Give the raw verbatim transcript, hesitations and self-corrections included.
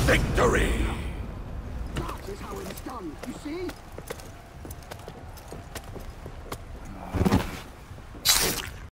Victory! That is how it's done, you see?